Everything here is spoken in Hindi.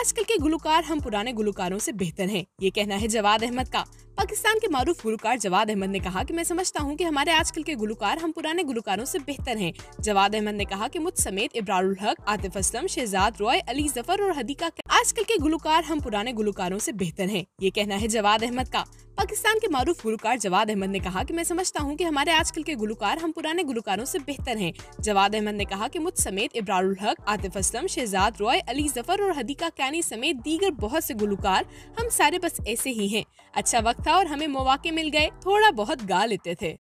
आजकल के गुलकार हम पुराने गुलकारों से बेहतर हैं, ये कहना है जवाद अहमद का। पाकिस्तान के मारूफ गुलकार जवाद अहमद ने कहा कि मैं समझता हूँ कि हमारे आजकल के गुलकार हम पुराने गुलकारों से बेहतर हैं। जवाद अहमद ने कहा कि मुझ समेत इब्रारुल हक, आतिफ असलम, शहजाद रॉय, अली जफर और हदीका आजकल के गुलकार हम पुराने गुलकारों से बेहतर हैं, ये कहना है जवाद अहमद का। पाकिस्तान के मारूफ गुलकार जवाद अहमद ने कहा कि मैं समझता हूँ कि हमारे आजकल के गुलकार हम पुराने गुलकारों से बेहतर हैं। जवाद अहमद ने कहा कि मुझ समेत इब्रारुल हक, आतिफ असलम, शहजाद रॉय, अली जफर और हदीका कैनी समेत दीगर बहुत से गुलकार हम सारे बस ऐसे ही हैं। अच्छा वक्त था और हमें मौके मिल गए, थोड़ा बहुत गा लेते थे।